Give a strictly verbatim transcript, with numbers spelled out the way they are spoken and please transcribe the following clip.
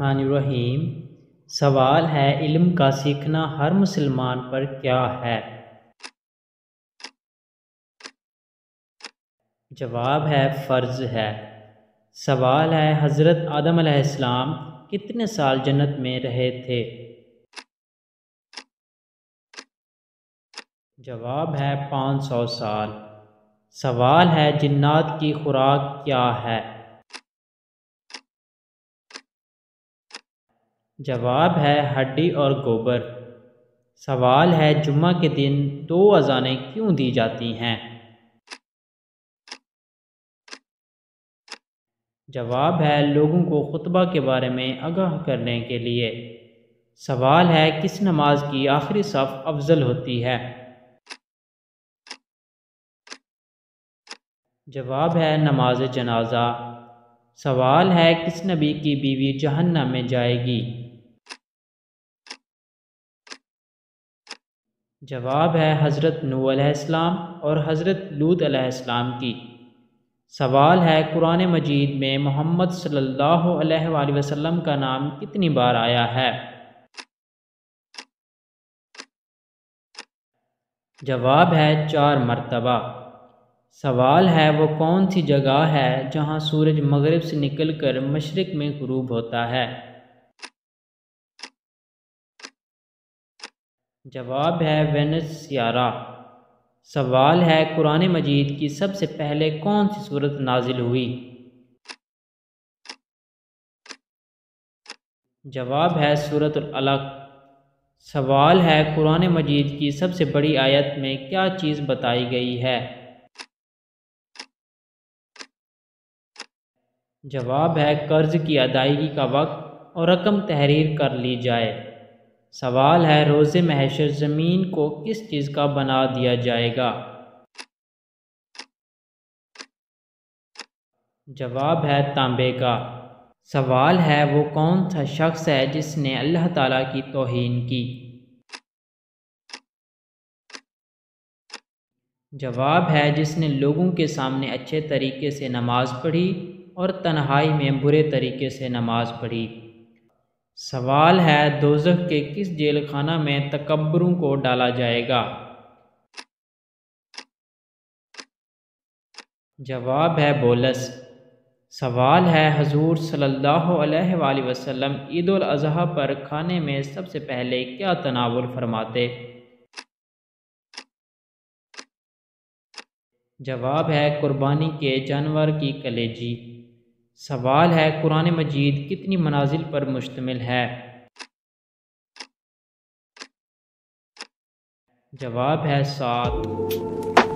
الرحمن الرحیم۔ سوال ہے، علم کا سیکھنا ہر مسلمان پر کیا ہے؟ جواب ہے فرض ہے۔ سوال ہے، حضرت آدم علیہ السلام کتنے سال جنت میں رہے تھے؟ جواب ہے پانچ سو سال۔ سوال ہے، جنات کی خوراک کیا ہے؟ جواب ہے ہڈی اور گوبر۔ سوال ہے، جمعہ کے دن دو اذانیں کیوں دی جاتی ہیں؟ جواب ہے لوگوں کو خطبہ کے بارے میں آگاہ کرنے کے لیے۔ سوال ہے، کس نماز کی آخری صف افضل ہوتی ہے؟ جواب ہے نماز جنازہ۔ سوال ہے، کس نبی کی بیوی جہنم میں جائے گی؟ جواب ہے حضرت نوح علیہ السلام اور حضرت لوط علیہ السلام کی۔ سوال ہے، قرآن مجید میں محمد صلی اللہ علیہ وآلہ وسلم کا نام کتنی بار آیا ہے؟ جواب ہے چار مرتبہ۔ سوال ہے، وہ کون سی جگہ ہے جہاں سورج مغرب سے نکل کر مشرق میں غروب ہوتا ہے؟ جواب ہے وینس سیارہ۔ سوال ہے، قرآن مجید کی سب سے پہلے کون سی سورت نازل ہوئی؟ جواب ہے سورۃ العلق۔ سوال ہے، قرآن مجید کی سب سے بڑی آیت میں کیا چیز بتائی گئی ہے؟ جواب ہے قرض کی ادائیگی کا وقت اور رقم تحریر کر لی جائے۔ سوال ہے، روز محشر زمین کو کس چیز کا بنا دیا جائے گا؟ جواب ہے تانبے کا۔ سوال ہے، وہ کون سا شخص ہے جس نے اللہ تعالیٰ کی توہین کی؟ جواب ہے جس نے لوگوں کے سامنے اچھے طریقے سے نماز پڑھی اور تنہائی میں برے طریقے سے نماز پڑھی۔ سوال ہے، دوزخ کے کس جیل خانہ میں تکبروں کو ڈالا جائے گا؟ جواب ہے بولس۔ سوال ہے، حضور صلی اللہ علیہ وآلہ وسلم عید الاضحیٰ پر کھانے میں سب سے پہلے کیا تناول فرماتے؟ جواب ہے قربانی کے جانور کی کلیجی۔ سوال ہے، قرآن مجید کتنی منازل پر مشتمل ہے؟ جواب ہے سات۔